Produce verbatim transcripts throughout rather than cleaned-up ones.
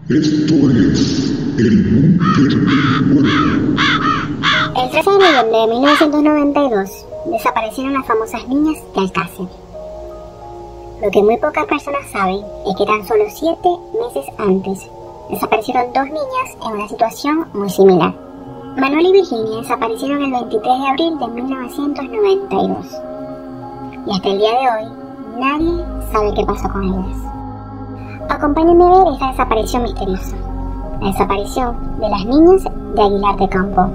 Esto es el búnker del cuervo. El trece de noviembre de mil novecientos noventa y dos desaparecieron las famosas niñas de Alcácer. Lo que muy pocas personas saben es que tan solo siete meses antes desaparecieron dos niñas en una situación muy similar. Manuela y Virginia desaparecieron el veintitrés de abril de mil novecientos noventa y dos. Y hasta el día de hoy, nadie sabe qué pasó con ellas. Acompáñenme a ver esta desaparición misteriosa. La desaparición de las niñas de Aguilar de Campo.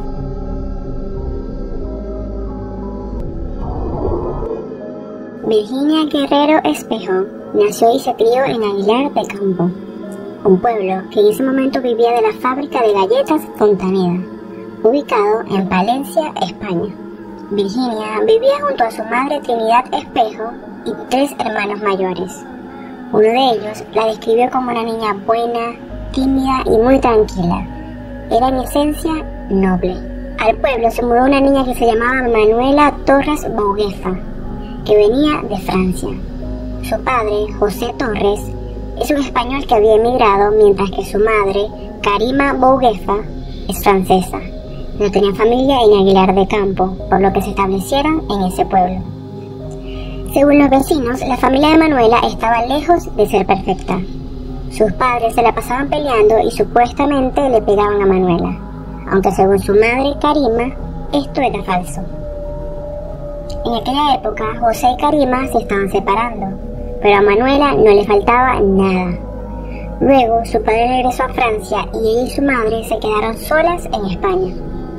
Virginia Guerrero Espejo nació y se crió en Aguilar de Campo, un pueblo que en ese momento vivía de la fábrica de galletas Fontaneda, ubicado en Palencia, España. Virginia vivía junto a su madre Trinidad Espejo y tres hermanos mayores. Uno de ellos la describió como una niña buena, tímida y muy tranquila. Era en esencia noble. Al pueblo se mudó una niña que se llamaba Manuela Torres Bouguefa, que venía de Francia. Su padre, José Torres, es un español que había emigrado, mientras que su madre, Karima Bouguefa, es francesa. No tenía familia en Aguilar de Campo, por lo que se establecieron en ese pueblo. Según los vecinos, la familia de Manuela estaba lejos de ser perfecta. Sus padres se la pasaban peleando y supuestamente le pegaban a Manuela, aunque según su madre, Karima, esto era falso. En aquella época, José y Karima se estaban separando, pero a Manuela no le faltaba nada. Luego, su padre regresó a Francia y ella y su madre se quedaron solas en España.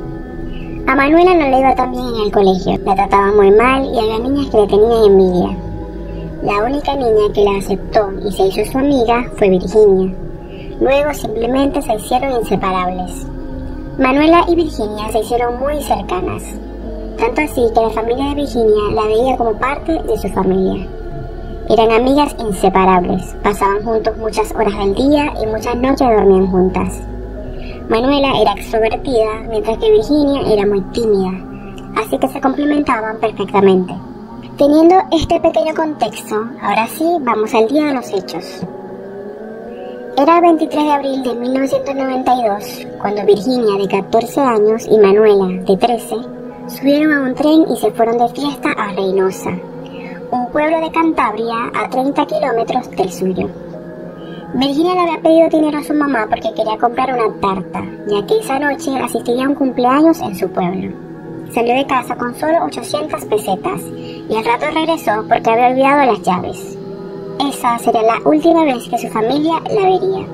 A Manuela no le iba tan bien en el colegio, la trataban muy mal y había niñas que le tenían envidia. La única niña que la aceptó y se hizo su amiga fue Virginia. Luego simplemente se hicieron inseparables. Manuela y Virginia se hicieron muy cercanas, tanto así que la familia de Virginia la veía como parte de su familia. Eran amigas inseparables, pasaban juntos muchas horas del día y muchas noches dormían juntas. Manuela era extrovertida, mientras que Virginia era muy tímida, así que se complementaban perfectamente. Teniendo este pequeño contexto, ahora sí vamos al día de los hechos. Era el veintitrés de abril de mil novecientos noventa y dos, cuando Virginia, de catorce años, y Manuela, de trece, subieron a un tren y se fueron de fiesta a Reynosa, un pueblo de Cantabria a treinta kilómetros del suyo. Virginia le había pedido dinero a su mamá porque quería comprar una tarta, ya que esa noche asistiría a un cumpleaños en su pueblo. Salió de casa con solo ochocientas pesetas y al rato regresó porque había olvidado las llaves. Esa sería la última vez que su familia la vería.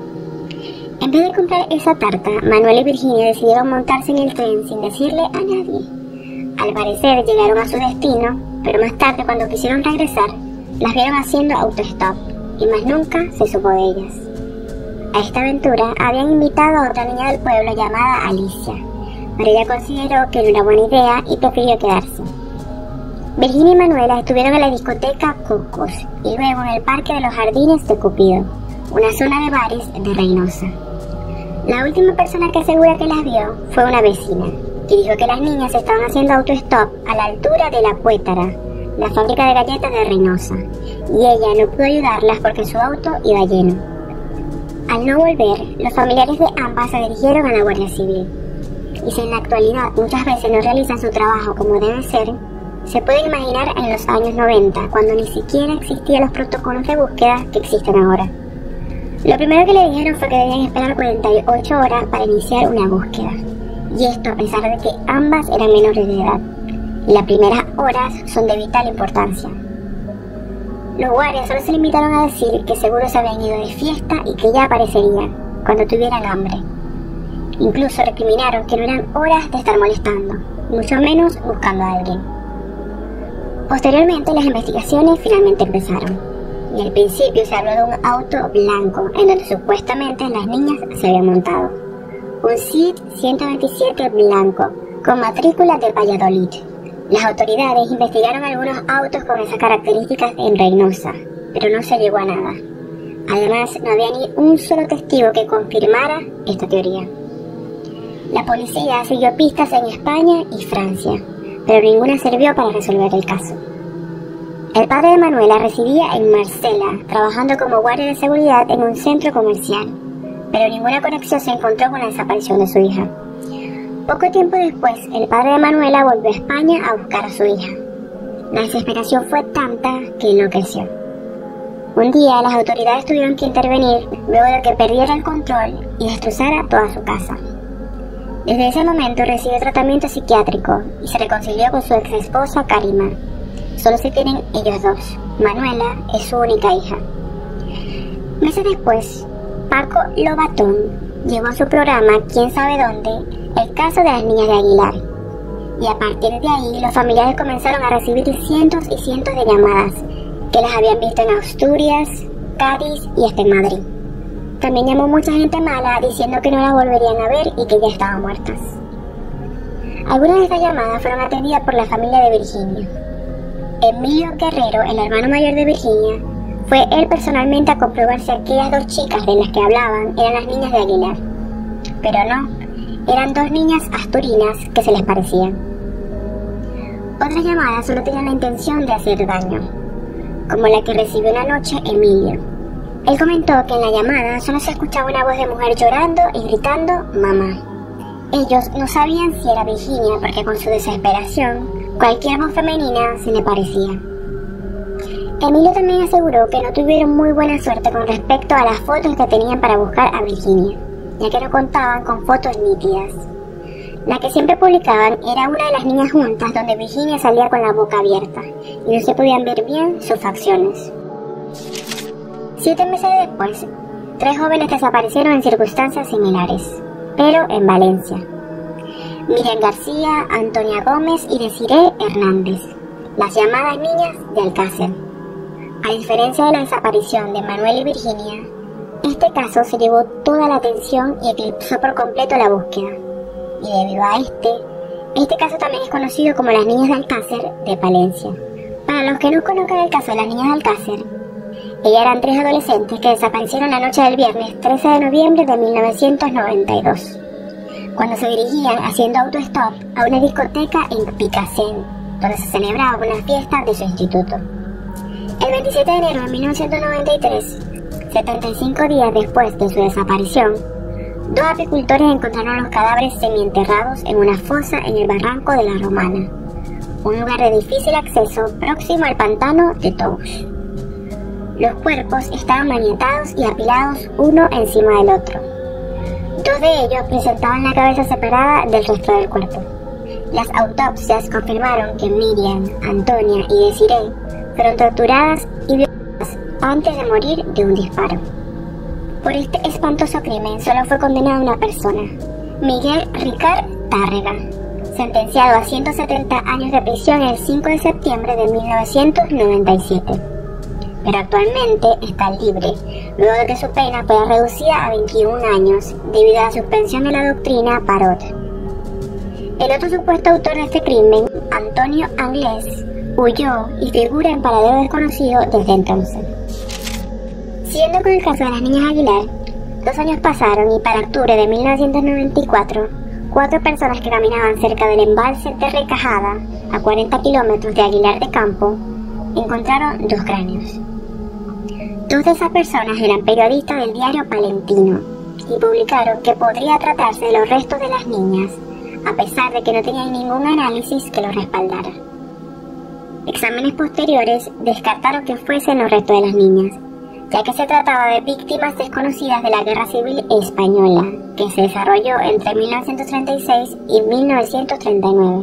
En vez de comprar esa tarta, Manuel y Virginia decidieron montarse en el tren sin decirle a nadie. Al parecer llegaron a su destino, pero más tarde, cuando quisieron regresar, las vieron haciendo autostop y más nunca se supo de ellas. A esta aventura habían invitado a otra niña del pueblo llamada Alicia, pero ella consideró que no era buena idea y prefirió quedarse. Virginia y Manuela estuvieron en la discoteca Cocos y luego en el Parque de los Jardines de Cupido, una zona de bares de Reynosa. La última persona que asegura que las vio fue una vecina, que dijo que las niñas estaban haciendo autostop a la altura de La Cuétara, la fábrica de galletas de Reynosa, y ella no pudo ayudarlas porque su auto iba lleno. Al no volver, los familiares de ambas se dirigieron a la Guardia Civil, y si en la actualidad muchas veces no realizan su trabajo como debe ser, se pueden imaginar en los años noventa, cuando ni siquiera existían los protocolos de búsqueda que existen ahora. Lo primero que le dijeron fue que debían esperar cuarenta y ocho horas para iniciar una búsqueda, y esto a pesar de que ambas eran menores de edad. Las primeras horas son de vital importancia. Los guardias solo se limitaron a decir que seguro se habían ido de fiesta y que ya aparecerían cuando tuvieran hambre. Incluso recriminaron que no eran horas de estar molestando, mucho menos buscando a alguien. Posteriormente las investigaciones finalmente empezaron, y al principio se habló de un auto blanco en donde supuestamente las niñas se habían montado. Un Seat ciento veintisiete blanco, con matrícula de Valladolid. Las autoridades investigaron algunos autos con esas características en Reynosa, pero no se llegó a nada. Además, no había ni un solo testigo que confirmara esta teoría. La policía siguió pistas en España y Francia, pero ninguna sirvió para resolver el caso. El padre de Manuela residía en Marsella, trabajando como guardia de seguridad en un centro comercial, pero ninguna conexión se encontró con la desaparición de su hija. Poco tiempo después, el padre de Manuela volvió a España a buscar a su hija. La desesperación fue tanta que enloqueció. Un día, las autoridades tuvieron que intervenir luego de que perdiera el control y destrozara toda su casa. Desde ese momento recibió tratamiento psiquiátrico y se reconcilió con su ex esposa Karima. Solo se tienen ellos dos. Manuela es su única hija. Meses después, Paco Lobatón llevó a su programa Quién sabe dónde el caso de las niñas de Aguilar. Y a partir de ahí, los familiares comenzaron a recibir cientos y cientos de llamadas que las habían visto en Asturias, Cádiz y hasta en Madrid. También llamó mucha gente mala diciendo que no las volverían a ver y que ya estaban muertas. Algunas de estas llamadas fueron atendidas por la familia de Virginia. Emilio Guerrero, el hermano mayor de Virginia, fue él personalmente a comprobar si aquellas dos chicas de las que hablaban eran las niñas de Aguilar. Pero no, eran dos niñas asturinas que se les parecían. Otras llamadas solo tenían la intención de hacer daño, como la que recibió una noche Emilio. Él comentó que en la llamada solo se escuchaba una voz de mujer llorando y gritando «mamá». Ellos no sabían si era Virginia porque con su desesperación cualquier voz femenina se le parecía. Emilio también aseguró que no tuvieron muy buena suerte con respecto a las fotos que tenían para buscar a Virginia, ya que no contaban con fotos nítidas. La que siempre publicaban era una de las niñas juntas donde Virginia salía con la boca abierta y no se podían ver bien sus facciones. Siete meses después, tres jóvenes desaparecieron en circunstancias similares, pero en Valencia. Miriam García, Antonia Gómez y Desiree Hernández, las llamadas niñas de Alcácer. A diferencia de la desaparición de Manuel y Virginia, este caso se llevó toda la atención y eclipsó por completo la búsqueda. Y debido a este, este caso también es conocido como las niñas de Alcácer de Palencia. Para los que no conozcan el caso de las niñas de Alcácer, ellas eran tres adolescentes que desaparecieron la noche del viernes trece de noviembre de mil novecientos noventa y dos, cuando se dirigían haciendo autostop a una discoteca en Picassent, donde se celebraba una fiesta de su instituto. El veintisiete de enero de mil novecientos noventa y tres, setenta y cinco días después de su desaparición, dos apicultores encontraron los cadáveres semienterrados en una fosa en el barranco de la Romana, un lugar de difícil acceso próximo al pantano de Tous. Los cuerpos estaban maniatados y apilados uno encima del otro. Dos de ellos presentaban la cabeza separada del resto del cuerpo. Las autopsias confirmaron que Miriam, Antonia y Desiree fueron torturadas y violadas antes de morir de un disparo. Por este espantoso crimen solo fue condenada una persona, Miguel Ricard Tárrega, sentenciado a ciento setenta años de prisión el cinco de septiembre de mil novecientos noventa y siete. Pero actualmente está libre, luego de que su pena fuera reducida a veintiún años debido a la suspensión de la doctrina Parot. El otro supuesto autor de este crimen, Antonio Anglés, huyó y figura en paradero desconocido desde entonces. Siguiendo con el caso de las niñas Aguilar, dos años pasaron y para octubre de mil novecientos noventa y cuatro, cuatro personas que caminaban cerca del embalse de Recajada, a cuarenta kilómetros de Aguilar de Campo, encontraron dos cráneos. Dos de esas personas eran periodistas del diario Palentino y publicaron que podría tratarse de los restos de las niñas, a pesar de que no tenían ningún análisis que los respaldara. Exámenes posteriores descartaron que fuesen los restos de las niñas, ya que se trataba de víctimas desconocidas de la Guerra Civil Española, que se desarrolló entre mil novecientos treinta y seis y mil novecientos treinta y nueve.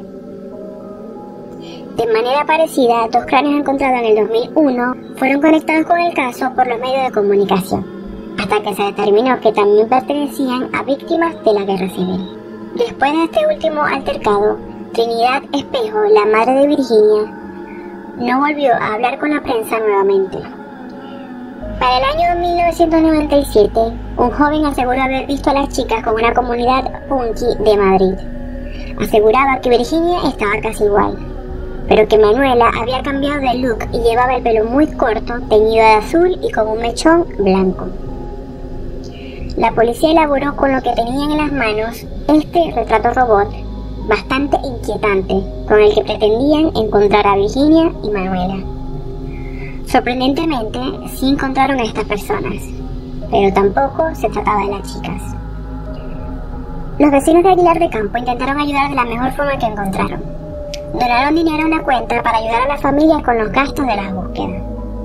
De manera parecida, dos cráneos encontrados en el dos mil uno fueron conectados con el caso por los medios de comunicación, hasta que se determinó que también pertenecían a víctimas de la Guerra Civil. Después de este último altercado, Trinidad Espejo, la madre de Virginia, no volvió a hablar con la prensa nuevamente. Para el año mil novecientos noventa y siete, un joven aseguró haber visto a las chicas con una comunidad punky de Madrid. Aseguraba que Virginia estaba casi igual, pero que Manuela había cambiado de look y llevaba el pelo muy corto, teñido de azul y con un mechón blanco. La policía elaboró con lo que tenían en las manos este retrato robot bastante inquietante, con el que pretendían encontrar a Virginia y Manuela. Sorprendentemente, sí encontraron a estas personas, pero tampoco se trataba de las chicas. Los vecinos de Aguilar de Campo intentaron ayudar de la mejor forma que encontraron. Donaron dinero a una cuenta para ayudar a las familias con los gastos de las búsquedas.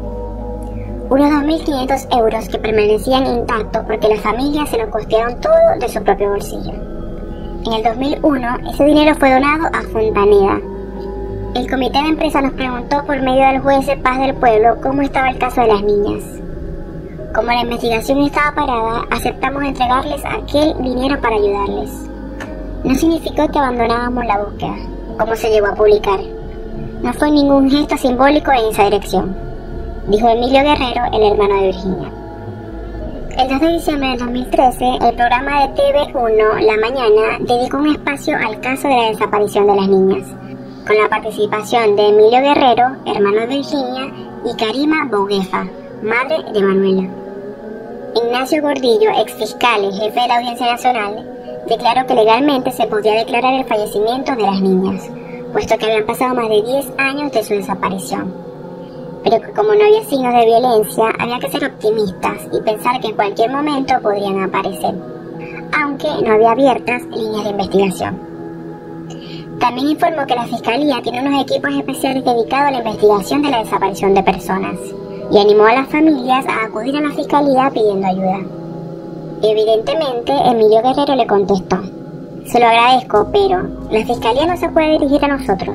Unos dos mil quinientos euros que permanecían intactos porque las familias se lo costearon todo de su propio bolsillo. En el dos mil uno, ese dinero fue donado a Fontaneda. El comité de empresa nos preguntó por medio del juez de paz del pueblo cómo estaba el caso de las niñas. Como la investigación estaba parada, aceptamos entregarles aquel dinero para ayudarles. No significó que abandonábamos la búsqueda, como se llegó a publicar. No fue ningún gesto simbólico en esa dirección, dijo Emilio Guerrero, el hermano de Virginia. El dos de diciembre de dos mil trece, el programa de T V uno La Mañana dedicó un espacio al caso de la desaparición de las niñas, con la participación de Emilio Guerrero, hermano de Virginia, y Karima Boguefa, madre de Manuela. Ignacio Gordillo, exfiscal y jefe de la Audiencia Nacional, declaró que legalmente se podía declarar el fallecimiento de las niñas, puesto que habían pasado más de diez años de su desaparición. Pero que como no había signos de violencia, había que ser optimistas y pensar que en cualquier momento podrían aparecer, aunque no había abiertas líneas de investigación. También informó que la Fiscalía tiene unos equipos especiales dedicados a la investigación de la desaparición de personas y animó a las familias a acudir a la Fiscalía pidiendo ayuda. Evidentemente, Emilio Guerrero le contestó: "Se lo agradezco, pero la Fiscalía no se puede dirigir a nosotros".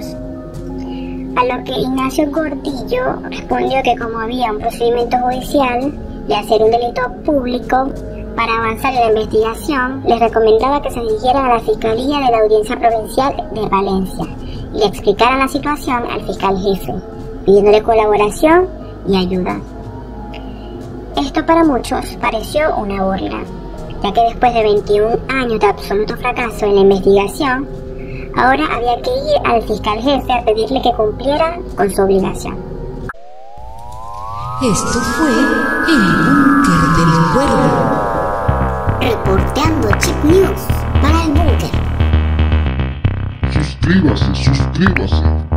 A lo que Ignacio Gordillo respondió que como había un procedimiento judicial de hacer un delito público, para avanzar en la investigación, les recomendaba que se dirigieran a la Fiscalía de la Audiencia Provincial de Valencia y le explicaran la situación al fiscal jefe, pidiéndole colaboración y ayuda. Esto para muchos pareció una burla, ya que después de veintiún años de absoluto fracaso en la investigación, ahora había que ir al fiscal jefe a pedirle que cumpliera con su obligación. Esto fue el Búnker del Cuervo. Reporteando Chip News para el Búnker. Suscríbase, suscríbase.